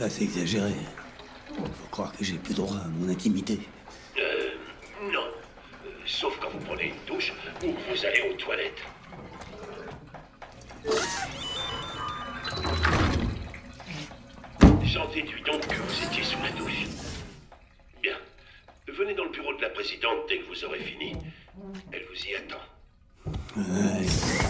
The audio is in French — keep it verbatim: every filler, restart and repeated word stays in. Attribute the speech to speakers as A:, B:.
A: assez exagéré. Faut croire que j'ai plus droit à mon intimité.
B: Euh... Non. Euh, sauf quand vous prenez une douche ou que vous allez aux toilettes. J'en déduis donc que vous étiez sous la douche. Bien. Venez dans le bureau de la présidente dès que vous aurez fini. Elle vous y attend.
A: Ouais.